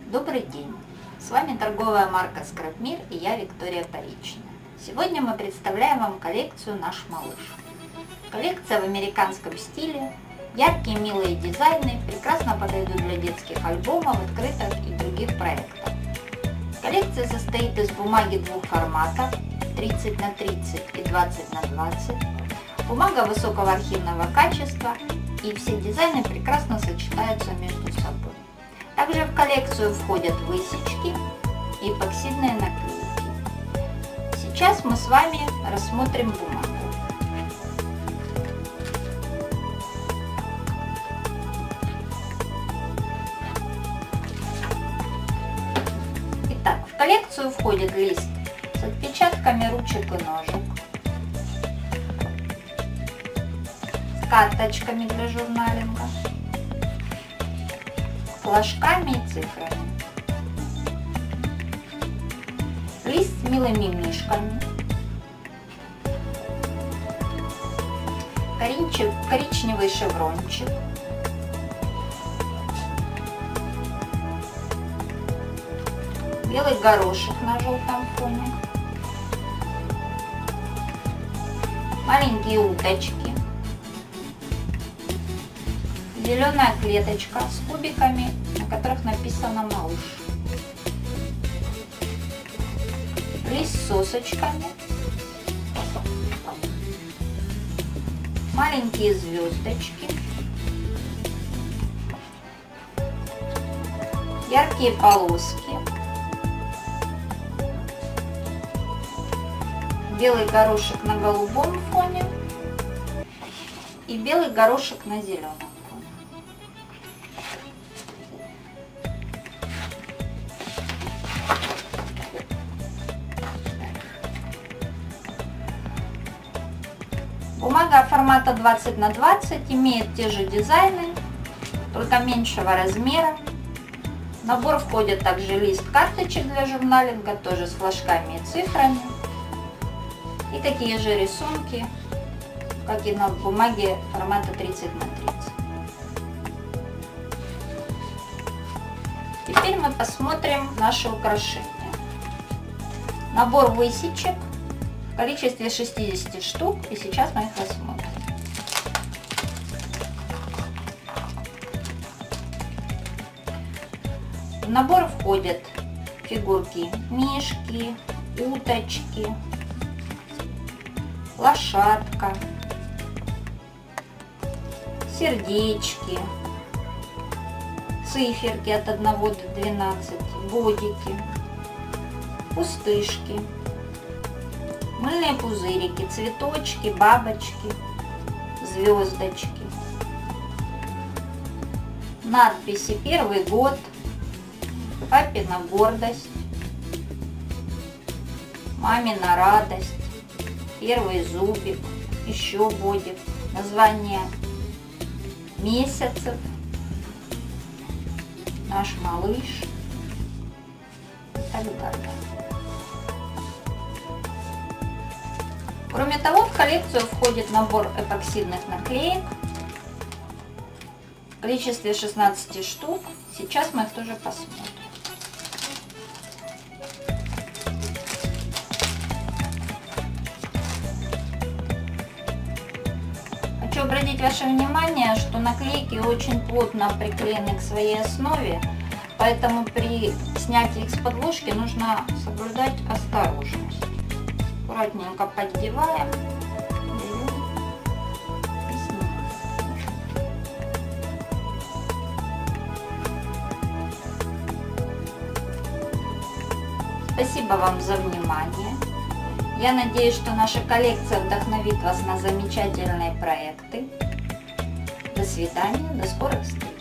Добрый день! С вами торговая марка Скрапмир и я, Виктория Поречная. Сегодня мы представляем вам коллекцию «Наш малыш». Коллекция в американском стиле, яркие милые дизайны прекрасно подойдут для детских альбомов, открыток и других проектов. Коллекция состоит из бумаги двух форматов 30 на 30 и 20 на 20. Бумага высокого архивного качества, и все дизайны прекрасно сочетаются между собой. Также в коллекцию входят высечки и эпоксидные наклейки. Сейчас мы с вами рассмотрим бумагу. Итак, в коллекцию входит лист с отпечатками ручек и ножек, с карточками для журналинга, флажками и цифрами, лист с милыми мишками, коричневый шеврончик, белый горошек на желтом фоне, маленькие уточки, зеленая клеточка с кубиками, на которых написано «Малыш», лист с сосочками, маленькие звездочки, яркие полоски, белый горошек на голубом фоне и белый горошек на зеленом. Бумага формата 20 на 20 имеет те же дизайны, только меньшего размера. В набор входит также лист карточек для журналинга, тоже с флажками и цифрами. И такие же рисунки, как и на бумаге формата 30 на 30. Теперь мы посмотрим наши украшения. Набор высечек в количестве 60 штук, и сейчас мы их рассмотрим. В набор входят фигурки мишки, уточки, лошадка, сердечки, циферки от 1 до 12, годики, пустышки, мыльные пузырики, цветочки, бабочки, звездочки, надписи «Первый год», «Папина гордость», «Мамина радость», «Первый зубик», еще годик, название месяцев, «Наш малыш» и так далее. Кроме того, в коллекцию входит набор эпоксидных наклеек в количестве 16 штук. Сейчас мы их тоже посмотрим. Хочу обратить ваше внимание, что наклейки очень плотно приклеены к своей основе, поэтому при снятии их с подложки нужно соблюдать осторожность. Аккуратненько поддеваем, берем и снимаем. Спасибо вам за внимание. Я надеюсь, что наша коллекция вдохновит вас на замечательные проекты. До свидания, до скорых встреч!